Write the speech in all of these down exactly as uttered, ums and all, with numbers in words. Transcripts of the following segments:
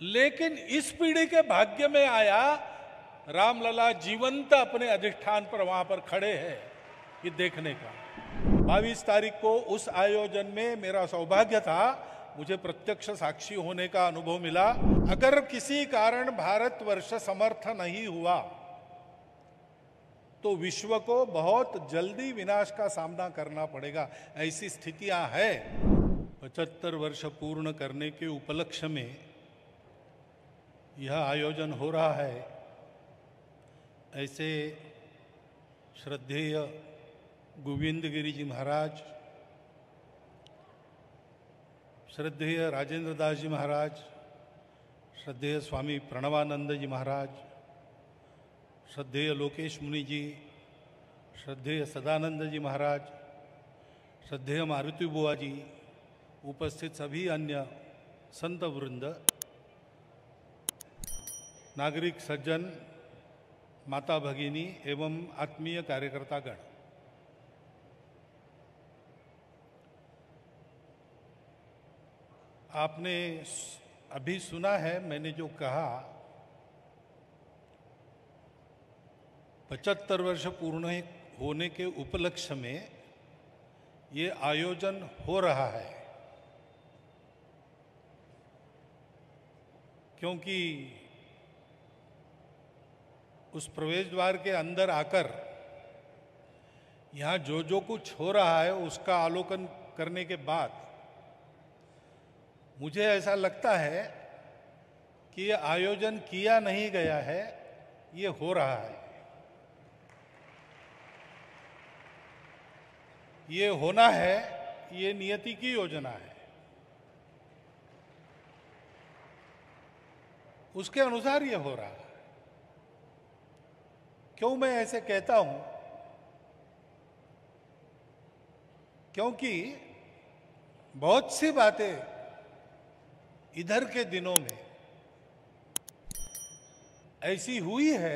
लेकिन इस पीढ़ी के भाग्य में आया रामलला जीवंत अपने अधिष्ठान पर वहां पर खड़े हैं, ये देखने का। बाईस तारीख को उस आयोजन में मेरा सौभाग्य था, मुझे प्रत्यक्ष साक्षी होने का अनुभव मिला। अगर किसी कारण भारतवर्ष समर्थ नहीं हुआ तो विश्व को बहुत जल्दी विनाश का सामना करना पड़ेगा, ऐसी स्थितियां हैं। पचहत्तर वर्ष पूर्ण करने के उपलक्ष्य में यह आयोजन हो रहा है। ऐसे श्रद्धेय गोविंद गिरी जी महाराज, श्रद्धेय राजेंद्र दास जी महाराज, श्रद्धेय स्वामी प्रणवानंद जी महाराज, श्रद्धेय लोकेश मुनि जी, श्रद्धेय सदानंद जी महाराज, श्रद्धेय मारुति बुआ जी, उपस्थित सभी अन्य संत वृंद, नागरिक सज्जन, माता भगिनी एवं आत्मीय कार्यकर्तागण, आपने अभी सुना है मैंने जो कहा, पचहत्तर वर्ष पूर्ण होने के उपलक्ष्य में ये आयोजन हो रहा है, क्योंकि उस प्रवेश द्वार के अंदर आकर यहाँ जो जो कुछ हो रहा है उसका अवलोकन करने के बाद मुझे ऐसा लगता है कि ये आयोजन किया नहीं गया है, ये हो रहा है। ये होना है, ये नियति की योजना है। उसके अनुसार ये हो रहा है। क्यों मैं ऐसे कहता हूं? क्योंकि बहुत सी बातें इधर के दिनों में ऐसी हुई है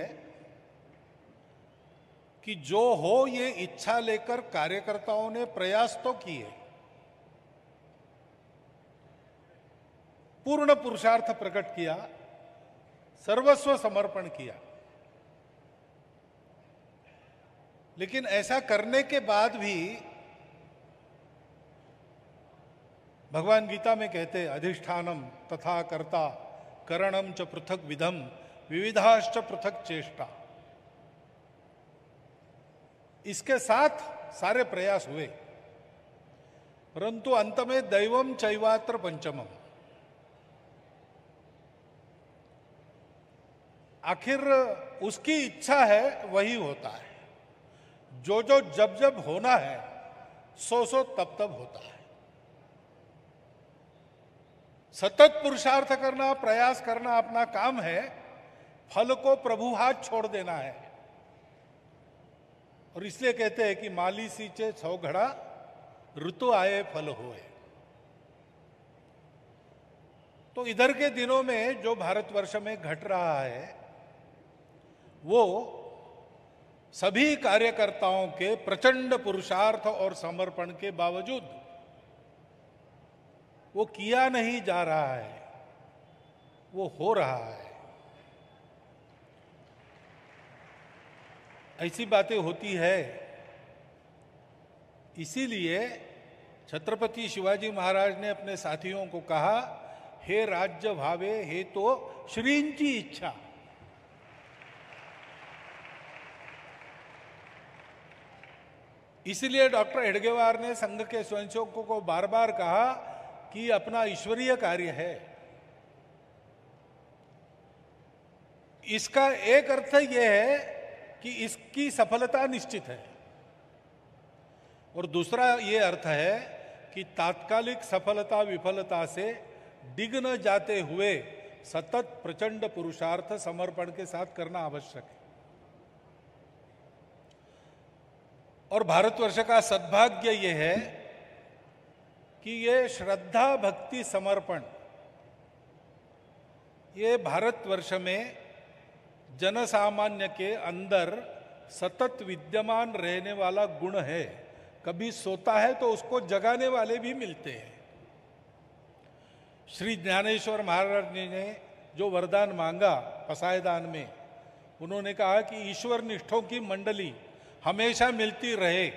कि जो हो ये इच्छा लेकर कार्यकर्ताओं ने प्रयास तो किए, पूर्ण पुरुषार्थ प्रकट किया, सर्वस्व समर्पण किया, लेकिन ऐसा करने के बाद भी भगवान गीता में कहते अधिष्ठानम तथा कर्ता करणम च पृथक विधम विविधाश्च पृथक चेष्टा। इसके साथ सारे प्रयास हुए, परंतु अंत में दैवम चैवात्र पंचमम, आखिर उसकी इच्छा है वही होता है। जो जो जब जब होना है सो सो तब तब होता है। सतत पुरुषार्थ करना, प्रयास करना अपना काम है, फल को प्रभु हाथ छोड़ देना है। और इसलिए कहते हैं कि माली सींचे सौ घड़ा, ऋतु आए फल होए। तो इधर के दिनों में जो भारतवर्ष में घट रहा है वो सभी कार्यकर्ताओं के प्रचंड पुरुषार्थ और समर्पण के बावजूद वो किया नहीं जा रहा है, वो हो रहा है। ऐसी बातें होती है। इसीलिए छत्रपति शिवाजी महाराज ने अपने साथियों को कहा, हे राज्य भावे हे तो श्रींची इच्छा। इसलिए डॉक्टर हेडगेवार ने संघ के स्वयंसेवकों को बार बार कहा कि अपना ईश्वरीय कार्य है। इसका एक अर्थ यह है कि इसकी सफलता निश्चित है, और दूसरा यह अर्थ है कि तात्कालिक सफलता विफलता से डिग न जाते हुए सतत प्रचंड पुरुषार्थ समर्पण के साथ करना आवश्यक है। और भारतवर्ष का सद्भाग्य यह है कि ये श्रद्धा भक्ति समर्पण, ये भारतवर्ष में जनसामान्य के अंदर सतत विद्यमान रहने वाला गुण है। कभी सोता है तो उसको जगाने वाले भी मिलते हैं। श्री ज्ञानेश्वर महाराज जी ने जो वरदान मांगा पसायदान में, उन्होंने कहा कि ईश्वर निष्ठों की मंडली हमेशा मिलती रहे।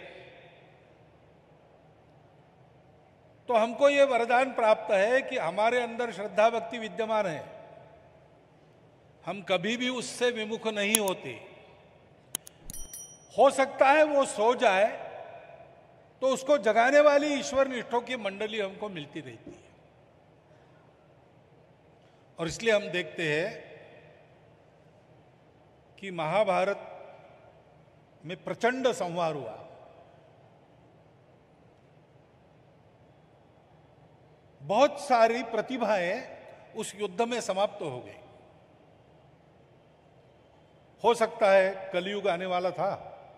तो हमको ये वरदान प्राप्त है कि हमारे अंदर श्रद्धा भक्ति विद्यमान है, हम कभी भी उससे विमुख नहीं होते। हो सकता है वो सो जाए तो उसको जगाने वाली ईश्वर निष्ठों की मंडली हमको मिलती रहती है। और इसलिए हम देखते हैं कि महाभारत में प्रचंड संहार हुआ। बहुत सारी प्रतिभाएं उस युद्ध में समाप्त हो गई। हो सकता है कलयुग आने वाला था,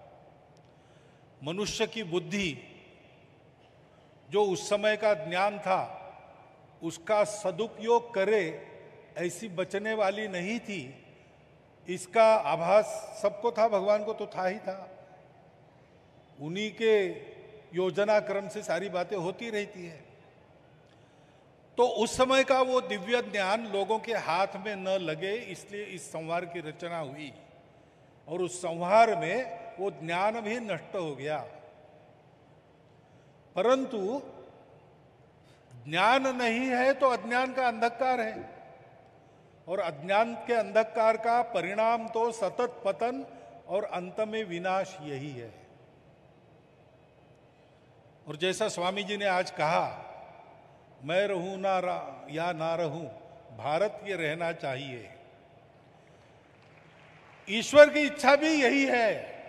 मनुष्य की बुद्धि जो उस समय का ज्ञान था उसका सदुपयोग करे ऐसी बचने वाली नहीं थी। इसका आभास सबको था, भगवान को तो था ही था। उन्हीं के योजना क्रम से सारी बातें होती रहती है। तो उस समय का वो दिव्य ज्ञान लोगों के हाथ में न लगे, इसलिए इस संहार की रचना हुई। और उस संहार में वो ज्ञान भी नष्ट हो गया। परंतु ज्ञान नहीं है तो अज्ञान का अंधकार है, और अज्ञान के अंधकार का परिणाम तो सतत पतन और अंत में विनाश यही है। और जैसा स्वामी जी ने आज कहा, मैं रहूं ना रह, या ना रहूं, भारत ये रहना चाहिए। ईश्वर की इच्छा भी यही है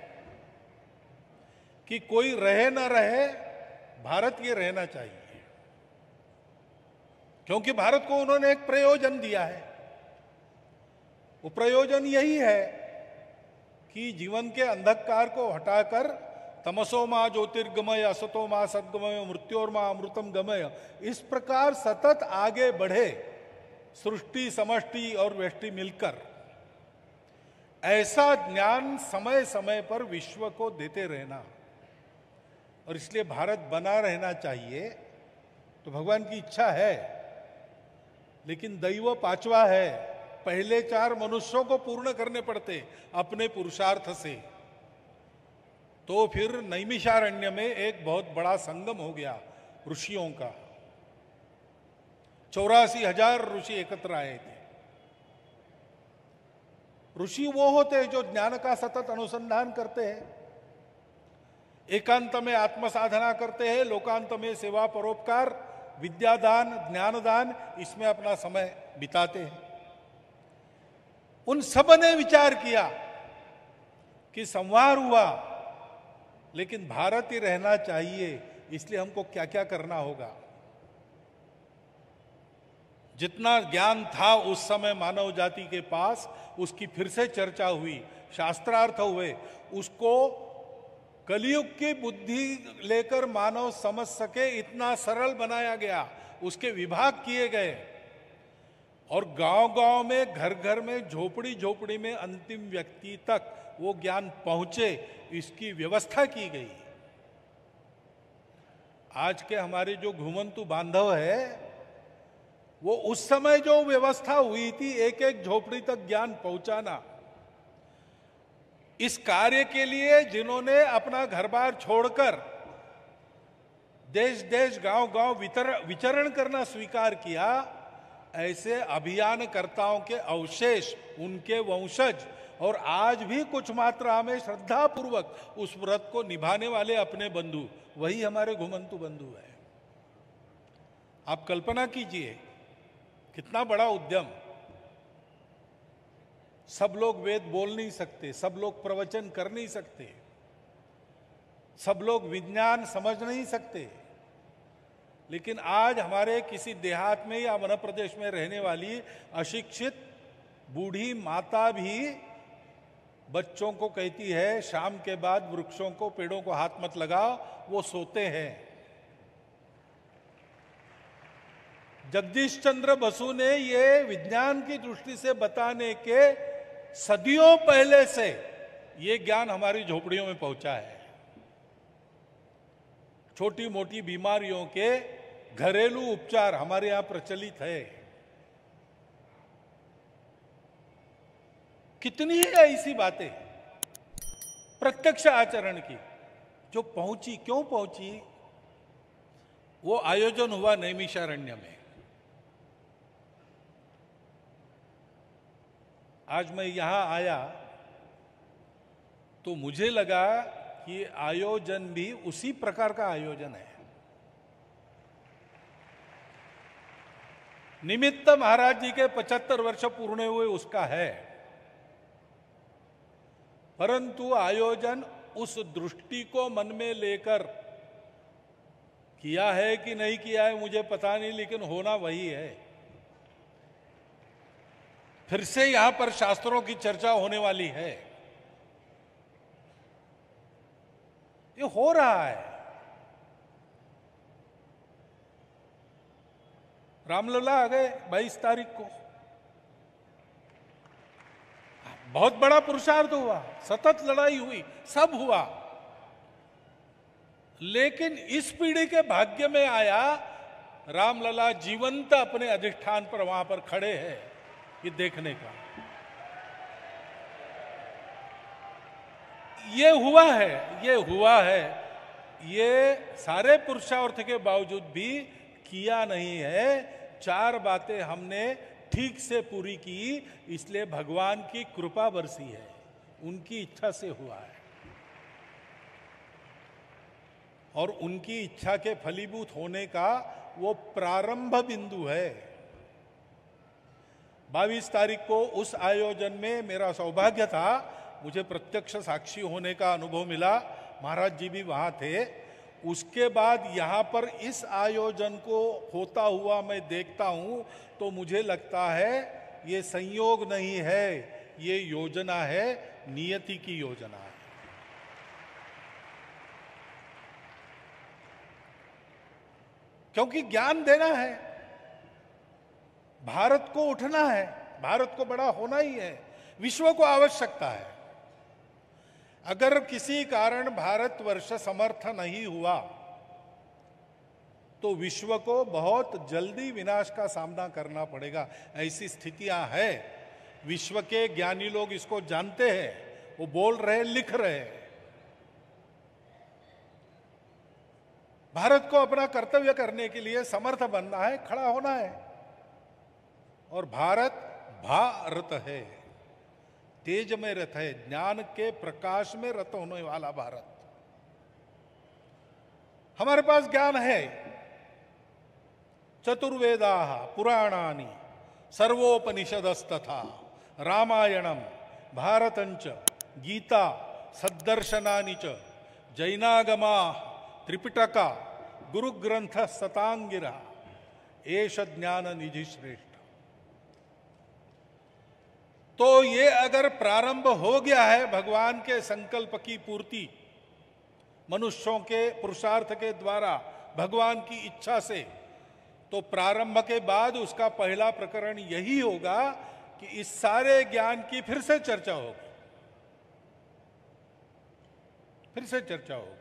कि कोई रहे ना रहे, भारत ये रहना चाहिए, क्योंकि भारत को उन्होंने एक प्रयोजन दिया है। वो प्रयोजन यही है कि जीवन के अंधकार को हटाकर तमसो मां ज्योतिर्गमय, असतो मां सद्गमय, मृत्योर मां अमृतम गमय, इस प्रकार सतत आगे बढ़े, सृष्टि समष्टि और व्यष्टि मिलकर। ऐसा ज्ञान समय समय पर विश्व को देते रहना, और इसलिए भारत बना रहना चाहिए। तो भगवान की इच्छा है, लेकिन दैव पांचवा है। पहले चार मनुष्यों को पूर्ण करने पड़ते अपने पुरुषार्थ से। तो फिर नैमिषारण्य में एक बहुत बड़ा संगम हो गया ऋषियों का। चौरासी हजार ऋषि एकत्र आए थे। ऋषि वो होते हैं जो ज्ञान का सतत अनुसंधान करते हैं, एकांत में आत्म साधना करते हैं, लोकांत में सेवा परोपकार, विद्यादान, ज्ञानदान, इसमें अपना समय बिताते हैं। उन सब ने विचार किया कि संहार हुआ, लेकिन भारत ही रहना चाहिए, इसलिए हमको क्या क्या करना होगा। जितना ज्ञान था उस समय मानव जाति के पास, उसकी फिर से चर्चा हुई, शास्त्रार्थ हुए, उसको कलयुग की बुद्धि लेकर मानव समझ सके इतना सरल बनाया गया, उसके विभाग किए गए, और गांव-गांव में, घर घर में, झोपड़ी झोपड़ी में अंतिम व्यक्ति तक वो ज्ञान पहुंचे, इसकी व्यवस्था की गई। आज के हमारे जो घुमंतु बांधव है, वो उस समय जो व्यवस्था हुई थी एक एक झोपड़ी तक ज्ञान पहुंचाना, इस कार्य के लिए जिन्होंने अपना घर बार छोड़कर देश देश गांव गांव विचरण करना स्वीकार किया, ऐसे अभियानकर्ताओं के अवशेष, उनके वंशज, और आज भी कुछ मात्रा में श्रद्धा पूर्वक उस व्रत को निभाने वाले अपने बंधु, वही हमारे घुमंतु बंधु है। आप कल्पना कीजिए कितना बड़ा उद्यम। सब लोग वेद बोल नहीं सकते, सब लोग प्रवचन कर नहीं सकते, सब लोग विज्ञान समझ नहीं सकते, लेकिन आज हमारे किसी देहात में या मध्य प्रदेश में रहने वाली अशिक्षित बूढ़ी माता भी बच्चों को कहती है शाम के बाद वृक्षों को, पेड़ों को हाथ मत लगाओ, वो सोते हैं। जगदीश चंद्र बसु ने ये विज्ञान की दृष्टि से बताने के सदियों पहले से ये ज्ञान हमारी झोपड़ियों में पहुंचा है। छोटी मोटी बीमारियों के घरेलू उपचार हमारे यहां प्रचलित है। कितनी ही ऐसी बातें प्रत्यक्ष आचरण की जो पहुंची, क्यों पहुंची? वो आयोजन हुआ नैमिषारण्य में। आज मैं यहां आया तो मुझे लगा कि आयोजन भी उसी प्रकार का आयोजन है। निमित्त महाराज जी के पचहत्तर वर्ष पूर्ण हुए उसका है, परंतु आयोजन उस दृष्टि को मन में लेकर किया है कि नहीं किया है मुझे पता नहीं, लेकिन होना वही है। फिर से यहां पर शास्त्रों की चर्चा होने वाली है। ये हो रहा है। रामलला आ गए बाईस तारीख को, बहुत बड़ा पुरुषार्थ हुआ, सतत लड़ाई हुई, सब हुआ, लेकिन इस पीढ़ी के भाग्य में आया रामलला जीवंत अपने अधिष्ठान पर वहां पर खड़े हैं, ये देखने का। ये हुआ है, ये हुआ है, ये सारे पुरुषार्थ के बावजूद भी किया नहीं है। चार बातें हमने ठीक से पूरी की, इसलिए भगवान की कृपा बरसी है, उनकी इच्छा से हुआ है और उनकी इच्छा के फलीभूत होने का वो प्रारंभ बिंदु है। बाईस तारीख को उस आयोजन में मेरा सौभाग्य था, मुझे प्रत्यक्ष साक्षी होने का अनुभव मिला, महाराज जी भी वहां थे। उसके बाद यहां पर इस आयोजन को होता हुआ मैं देखता हूं तो मुझे लगता है ये संयोग नहीं है, ये योजना है, नियति की योजना है। क्योंकि ज्ञान देना है, भारत को उठना है, भारत को बड़ा होना ही है, विश्व को आवश्यकता है। अगर किसी कारण भारतवर्ष समर्थ नहीं हुआ तो विश्व को बहुत जल्दी विनाश का सामना करना पड़ेगा, ऐसी स्थितियां हैं। विश्व के ज्ञानी लोग इसको जानते हैं, वो बोल रहे, लिख रहे हैं। भारत को अपना कर्तव्य करने के लिए समर्थ बनना है, खड़ा होना है। और भारत भारत है, तेज में रथ है, ज्ञान के प्रकाश में रत होने वाला भारत। हमारे पास ज्ञान है, चतुर्वेदा पुराणानि सर्वोपनिषदस्तथा रामायणम भारतंच गीता सद्दर्शनानि च जैनागमा त्रिपिटका गुरुग्रंथ सतांगिरा एष ज्ञान निधि श्रेष्ठ। तो ये अगर प्रारंभ हो गया है भगवान के संकल्प की पूर्ति मनुष्यों के पुरुषार्थ के द्वारा, भगवान की इच्छा से, तो प्रारंभ के बाद उसका पहला प्रकरण यही होगा कि इस सारे ज्ञान की फिर से चर्चा होगी, फिर से चर्चा होगी।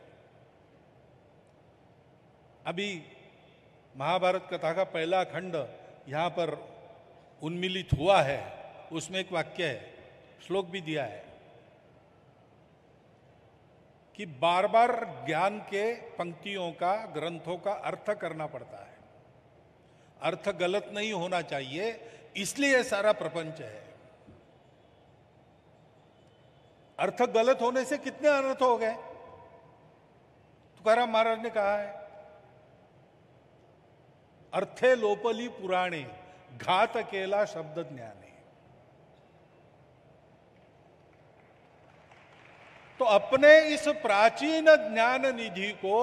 अभी महाभारत कथा का पहला खंड यहां पर उन्मिलित हुआ है, उसमें एक वाक्य है, श्लोक भी दिया है कि बार बार ज्ञान के पंक्तियों का, ग्रंथों का अर्थ करना पड़ता है। अर्थ गलत नहीं होना चाहिए, इसलिए सारा प्रपंच है। अर्थ गलत होने से कितने अनर्थ हो गए, तुकाराम महाराज ने कहा है, अर्थे लोपली पुराणे घात केला शब्द ज्ञाने। तो अपने इस प्राचीन ज्ञान निधि को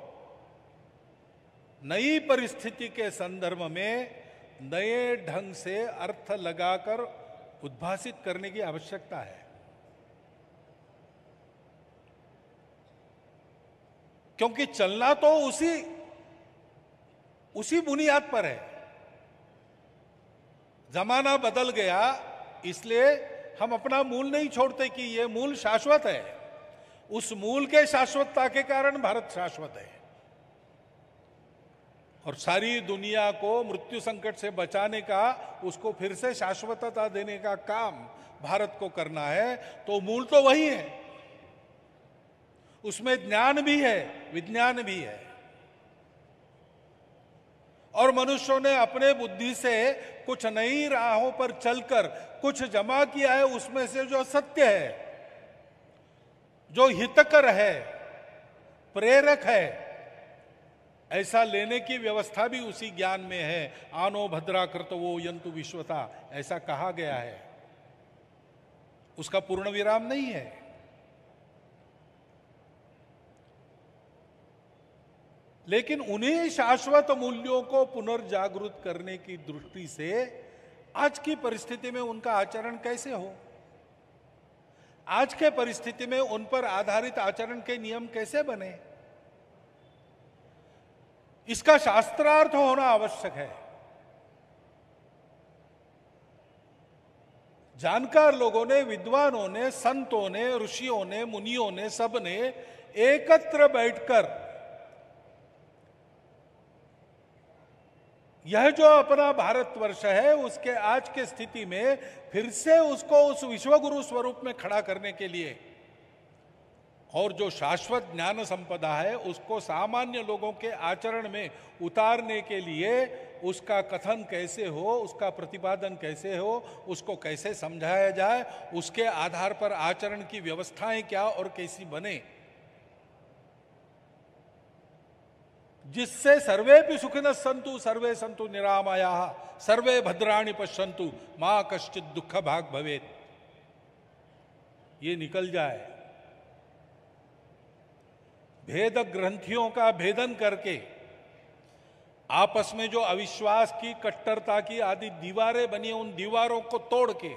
नई परिस्थिति के संदर्भ में नए ढंग से अर्थ लगाकर उद्भासित करने की आवश्यकता है। क्योंकि चलना तो उसी उसी बुनियाद पर है। जमाना बदल गया, इसलिए हम अपना मूल नहीं छोड़ते कि यह मूल शाश्वत है। उस मूल के शाश्वतता के कारण भारत शाश्वत है। और सारी दुनिया को मृत्यु संकट से बचाने का, उसको फिर से शाश्वतता देने का काम भारत को करना है, तो मूल तो वही है। उसमें ज्ञान भी है, विज्ञान भी है, और मनुष्यों ने अपने बुद्धि से कुछ नई राहों पर चलकर कुछ जमा किया है। उसमें से जो सत्य है, जो हितकर है, प्रेरक है, ऐसा लेने की व्यवस्था भी उसी ज्ञान में है। आनो भद्रा कृतवो यंतु विश्वता, ऐसा कहा गया है। उसका पूर्ण विराम नहीं है। लेकिन उन्हीं शाश्वत मूल्यों को पुनर्जागृत करने की दृष्टि से आज की परिस्थिति में उनका आचरण कैसे हो, आज के परिस्थिति में उन पर आधारित आचरण के नियम कैसे बने, इसका शास्त्रार्थ होना आवश्यक है। जानकार लोगों ने, विद्वानों ने, संतों ने, ऋषियों ने, मुनियों ने, सब ने एकत्र बैठकर यह जो अपना भारतवर्ष है, उसके आज के स्थिति में फिर से उसको उस विश्वगुरु स्वरूप में खड़ा करने के लिए, और जो शाश्वत ज्ञान संपदा है उसको सामान्य लोगों के आचरण में उतारने के लिए उसका कथन कैसे हो, उसका प्रतिपादन कैसे हो, उसको कैसे समझाया जाए, उसके आधार पर आचरण की व्यवस्थाएं क्या और कैसी बने, जिससे सर्वे भी सुखिनः सन्तु सर्वे सन्तु निरामयाः सर्वे भद्राणि पश्यन्तु मां कश्चित् दुःख भाग भवेत्, ये निकल जाए। भेद ग्रंथियों का भेदन करके आपस में जो अविश्वास की, कट्टरता की आदि दीवारें बनी, उन दीवारों को तोड़ के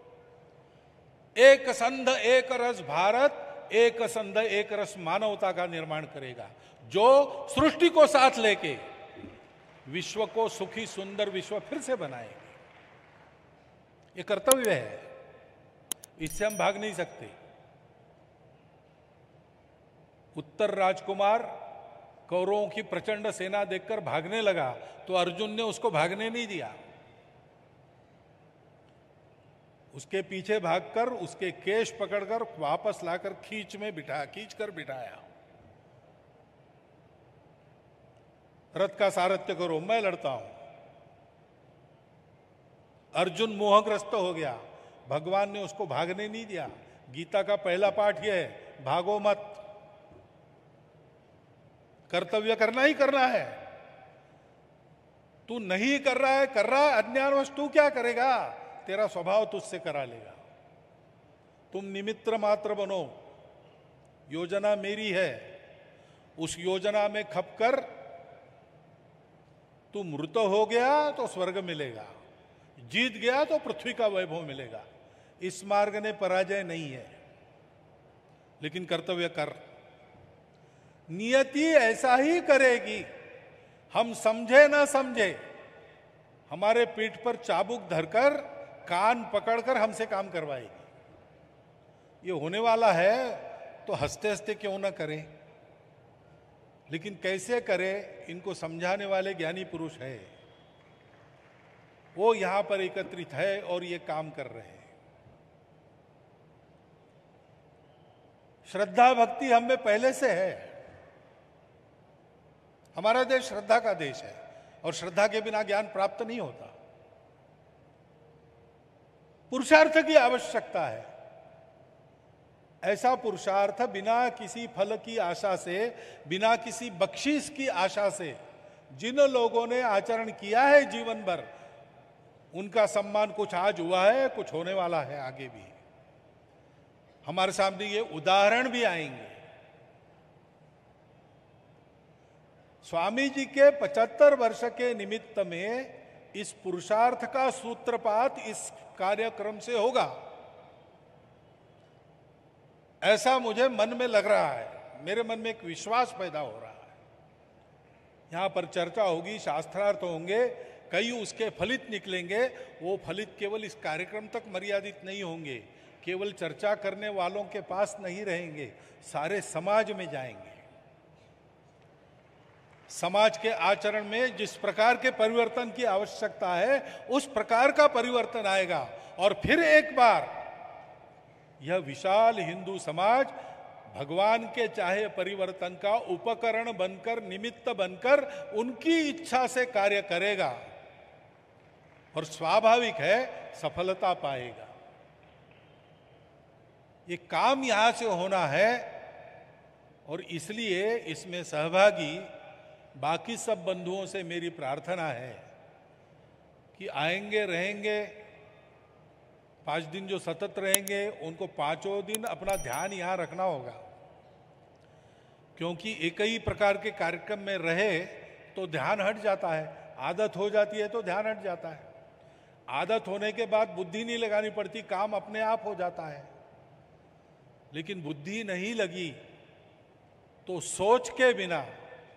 एक संध एक रस भारत, एक संध एक रस मानवता का निर्माण करेगा, जो सृष्टि को साथ लेके विश्व को सुखी सुंदर विश्व फिर से बनाएंगे। ये कर्तव्य है, इससे हम भाग नहीं सकते। उत्तर राजकुमार कौरवों की प्रचंड सेना देखकर भागने लगा तो अर्जुन ने उसको भागने नहीं दिया, उसके पीछे भागकर उसके केश पकड़कर वापस लाकर खींच में बिठा खींच कर बिठाया। रथ का सारथ्य करो, मैं लड़ता हूं। अर्जुन मोहग्रस्त हो गया, भगवान ने उसको भागने नहीं दिया। गीता का पहला पाठ यह है, भागो मत, कर्तव्य करना ही करना है। तू नहीं कर रहा है, कर रहा है अज्ञानवश, तू क्या करेगा, तेरा स्वभाव तुझसे करा लेगा। तुम निमित्त मात्र बनो, योजना मेरी है, उस योजना में खपकर तू मृत हो गया तो स्वर्ग मिलेगा, जीत गया तो पृथ्वी का वैभव मिलेगा। इस मार्ग ने पराजय नहीं है, लेकिन कर्तव्य कर। नियति ऐसा ही करेगी, हम समझे ना समझे, हमारे पीठ पर चाबुक धरकर कान पकड़कर हमसे काम करवाएगी। ये होने वाला है तो हंसते हंसते क्यों ना करें, लेकिन कैसे करें, इनको समझाने वाले ज्ञानी पुरुष है, वो यहां पर एकत्रित है और ये काम कर रहे हैं। श्रद्धा भक्ति हम में पहले से है। हमारा देश श्रद्धा का देश है और श्रद्धा के बिना ज्ञान प्राप्त नहीं होता। पुरुषार्थ की आवश्यकता है। ऐसा पुरुषार्थ बिना किसी फल की आशा से, बिना किसी बख्शीश की आशा से जिन लोगों ने आचरण किया है जीवन भर, उनका सम्मान कुछ आज हुआ है, कुछ होने वाला है आगे भी। हमारे सामने ये उदाहरण भी आएंगे। स्वामी जी के पचहत्तर वर्ष के निमित्त में इस पुरुषार्थ का सूत्रपात इस कार्यक्रम से होगा, ऐसा मुझे मन में लग रहा है। मेरे मन में एक विश्वास पैदा हो रहा है। यहां पर चर्चा होगी, शास्त्रार्थ होंगे, कई उसके फलित निकलेंगे। वो फलित केवल इस कार्यक्रम तक मर्यादित नहीं होंगे, केवल चर्चा करने वालों के पास नहीं रहेंगे, सारे समाज में जाएंगे। समाज के आचरण में जिस प्रकार के परिवर्तन की आवश्यकता है उस प्रकार का परिवर्तन आएगा और फिर एक बार यह विशाल हिंदू समाज भगवान के चाहे परिवर्तन का उपकरण बनकर, निमित्त बनकर उनकी इच्छा से कार्य करेगा और स्वाभाविक है सफलता पाएगा। ये काम यहां से होना है और इसलिए इसमें सहभागी बाकी सब बंधुओं से मेरी प्रार्थना है कि आएंगे, रहेंगे, पांच दिन जो सतत रहेंगे उनको पांचों दिन अपना ध्यान यहां रखना होगा, क्योंकि एक ही प्रकार के कार्यक्रम में रहे तो ध्यान हट जाता है। आदत हो जाती है तो ध्यान हट जाता है। आदत होने के बाद बुद्धि नहीं लगानी पड़ती, काम अपने आप हो जाता है। लेकिन बुद्धि नहीं लगी तो सोच के बिना,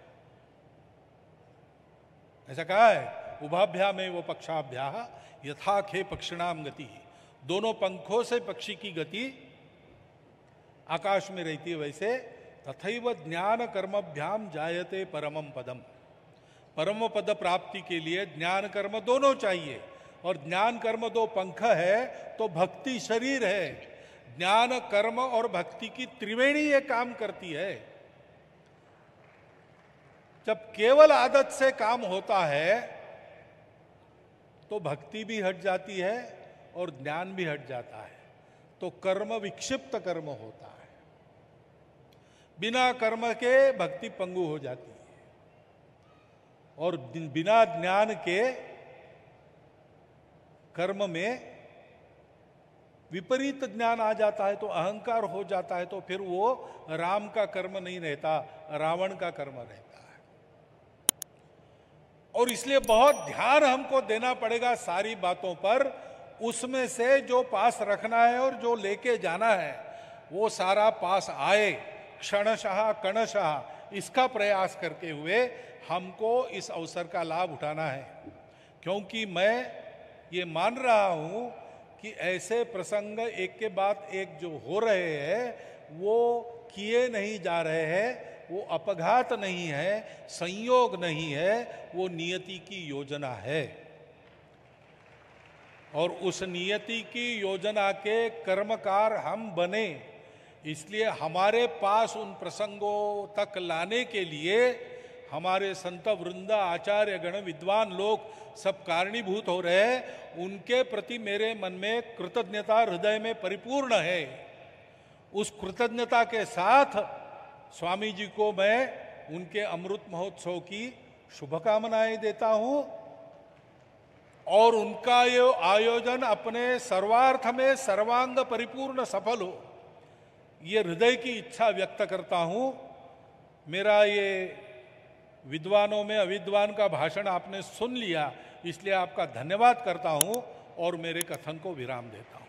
ऐसा कहा है उभाभ्या में वो पक्षाभ्या यथा खे पक्षिणाम गति, दोनों पंखों से पक्षी की गति आकाश में रहती है, वैसे तथैव ज्ञान कर्मभ्याम जायते परमम पदम। परम पद प्राप्ति के लिए ज्ञान कर्म दोनों चाहिए और ज्ञान कर्म दो पंख है तो भक्ति शरीर है। ज्ञान कर्म और भक्ति की त्रिवेणी ये काम करती है। जब केवल आदत से काम होता है तो भक्ति भी हट जाती है और ज्ञान भी हट जाता है, तो कर्म विक्षिप्त कर्म होता है। बिना कर्म के भक्ति पंगु हो जाती है और बिना ज्ञान के कर्म में विपरीत ज्ञान आ जाता है तो अहंकार हो जाता है, तो फिर वो राम का कर्म नहीं रहता, रावण का कर्म रहता है। और इसलिए बहुत ध्यान हमको देना पड़ेगा सारी बातों पर। उसमें से जो पास रखना है और जो लेके जाना है वो सारा पास आए, क्षणशः कणशः, इसका प्रयास करते हुए हमको इस अवसर का लाभ उठाना है। क्योंकि मैं ये मान रहा हूं कि ऐसे प्रसंग एक के बाद एक जो हो रहे हैं वो किए नहीं जा रहे हैं, वो अपघात नहीं है, संयोग नहीं है, वो नियति की योजना है। और उस नियति की योजना के कर्मकार हम बने, इसलिए हमारे पास उन प्रसंगों तक लाने के लिए हमारे संत वृंद, आचार्य गण, विद्वान लोग सब कारणीभूत हो रहे हैं। उनके प्रति मेरे मन में कृतज्ञता हृदय में परिपूर्ण है। उस कृतज्ञता के साथ स्वामी जी को मैं उनके अमृत महोत्सव की शुभकामनाएं देता हूं और उनका ये आयोजन अपने सर्वार्थ में सर्वांग परिपूर्ण सफल हो, ये हृदय की इच्छा व्यक्त करता हूं। मेरा ये विद्वानों में अविद्वान का भाषण आपने सुन लिया, इसलिए आपका धन्यवाद करता हूं और मेरे कथन को विराम देता हूं।